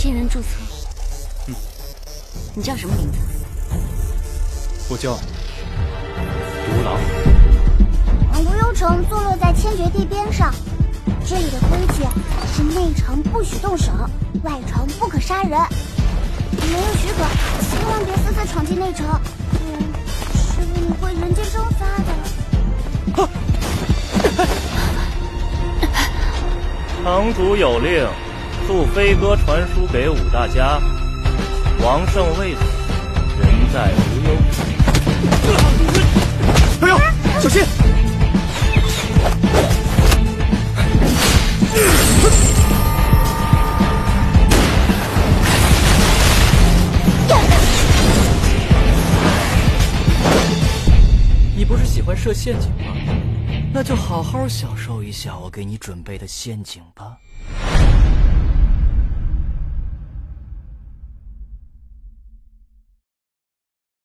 新人注册。你叫什么名字？ 我叫独狼。 无忧城坐落在千绝地边上，这里的规矩是内城不许动手，外城不可杀人。没有许可，千万别私自闯进内城，不然师傅你会人间蒸发的。 堂主有令，速飞鸽传书给武大家，王胜未死，人在无忧。 哎呦，小心！ 你不是喜欢设陷阱吗？那就好好享受一下我给你准备的陷阱吧。